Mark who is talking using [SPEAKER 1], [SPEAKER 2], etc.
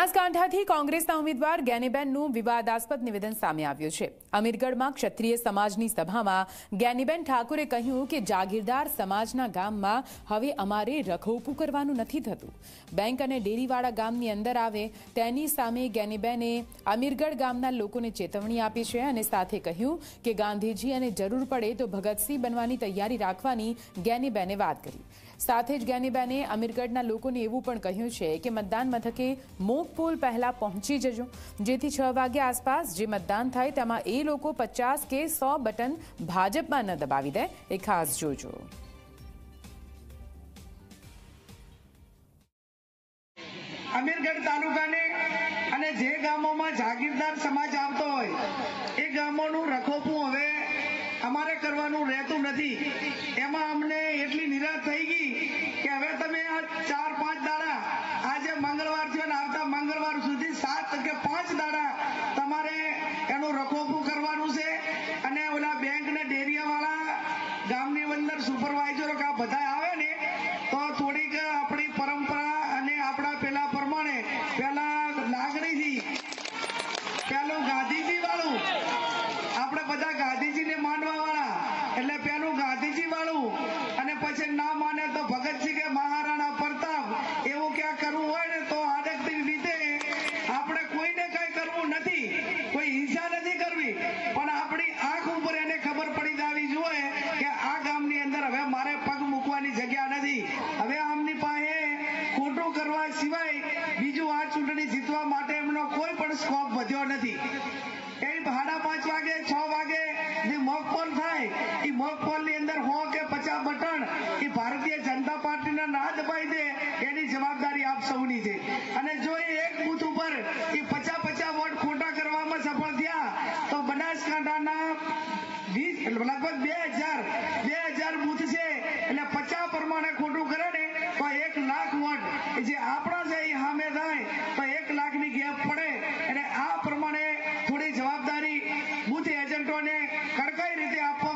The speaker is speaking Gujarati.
[SPEAKER 1] બનાસકાંઠાથી કોંગ્રેસના ઉમેદવાર જ્ઞાનીબેનનું વિવાદાસ્પદ નિવેદન સામે આવ્યું છે। અમીરગઢમાં ક્ષત્રિય સમાજની સભામાં જ્ઞાનીબેન ઠાકોરે કહ્યું કે જાગીરદાર સમાજના ગામમાં હવે અમારે રખોપું કરવાનું નથી થતું। બેંક અને ડેરીવાળા ગામની અંદર આવે તેની સામે જ્ઞાનીબેને અમીરગઢ ગામના લોકોને ચેતવણી આપી છે અને સાથે કહ્યું કે ગાંધીજી અને જરૂર પડે તો ભગતસિંહ બનવાની તૈયારી રાખવાની જ્ઞાનીબેને વાત કરી। સાથે જ જ્ઞાનીબેને અમીરગઢના લોકોને એવું પણ કહ્યું છે કે મતદાન મથકે મોક પોલ પહેલા પહોંચી જજો, જેથી 6 વાગ્યા આસપાસ જે મતદાન થાય તેમાં એ લોકો 50 કે 100 બટન ભાજપમાં ન દબાવી દે, એ ખાસ જોજો।
[SPEAKER 2] અમીરગઢ તાલુકાને અને જે ગામોમાં જાગીરદાર સમાજ આવતો હોય એ ગામોનું રખોપું હવે અમારે કરવાનું રહેતું નથી। એમાં અમને એટલી નિરાશ થઈ ગઈ કે હવે તમે આ 4-5 દાડા, આજે મંગળવાર થયો ને આવતા મંગળવાર સુધી 7 કે 5 દાડા તમારે એનું રખોપું કરવાનું છે। અને ઓલા બેંક ને ડેરીવાળા ગામની અંદર સુપરવાઇઝરો કે બધા આવે ને તો થોડીક આપણી પરંપરા અને આપણા પેલા પ્રમાણે પેલા લાગણીથી પેલું ગાંધીજી વાળું, આપણે બધા ગાંધીજીને માનવા વાળા એટલે પેલું ગાંધીજી વાળું, અને પછી ના માને તો ભગતસિંહ કે મહારાણા પ્રતાપ એવું ક્યાં કરવું હોય ને તો આદતની રીતે આપણે કોઈને કઈ કરવું નથી, કોઈ હિંસા નથી કરવી, પણ આપણી આંખ ઉપર એને ખબર પડી જવી જોઈએ કે આ ગામની અંદર હવે મારે પગ મૂકવાની જગ્યા નથી। હવે આમની પાસે ખોટું કરવા સિવાય બીજું આ ચૂંટણી જીતવા માટે એમનો કોઈ પણ સ્કોપ વધ્યો નથી। એ 5:30 વાગે 6 વાગે જે મોક પોલ થાય એ મોક પોલ ની અંદર 100 કે 50 બટન એ ભારતીય જનતા પાર્ટીના ના દબાઈ દે એની જવાબદારી આપ સૌની છે। અને જો એ એક બૂથ ઉપર એ 50 વોટ ખોટા કરવામાં સફળ થયા તો બનાસકાંઠાના લગભગ 2000 બૂથ છે એટલે 50 પ્રમાણે ખોટું કરે ને તો 1 લાખ વોટ જે આપણા છે એ સામે થાય તો 1 લાખની ગેપ પડે। અને આ પ્રમાણે થોડી જવાબદારી બૂથ એજન્ટોને કડકાઈ રીતે આપવા